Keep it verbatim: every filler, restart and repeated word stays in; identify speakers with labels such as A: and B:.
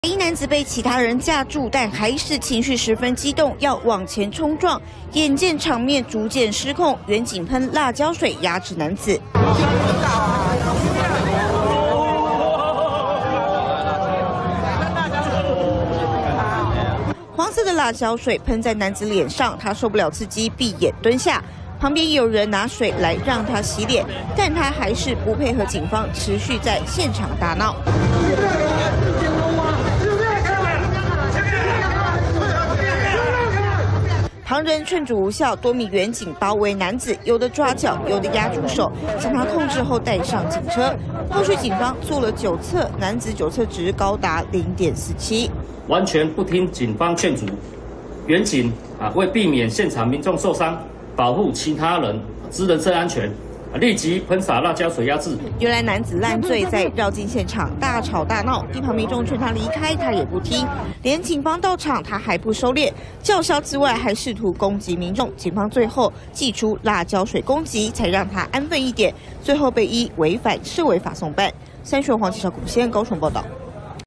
A: 一男子被其他人架住，但还是情绪十分激动，要往前冲撞。眼见场面逐渐失控，远警喷辣椒水压制男子。黄色的辣椒水喷在男子脸上，他受不了刺激，闭眼蹲下。 旁边有人拿水来让他洗脸，但他还是不配合警方，持续在现场大闹。旁人劝阻无效，多名员警包围男子，有的抓脚，有的压住手，将他控制后带上警车。后续警方做了酒测，男子酒测值高达零点四七，
B: 完全不听警方劝阻。员警啊，为避免现场民众受伤。 保护其他人之人身安全，立即喷洒辣椒水压制。
A: 原来男子烂醉，在绕进现场大吵大闹，一旁民众劝他离开，他也不听，连警方到场他还不收敛，叫嚣之外还试图攻击民众。警方最后祭出辣椒水攻击，才让他安分一点。最后被依违反社违法送办。三选黄旗小古先高雄报道。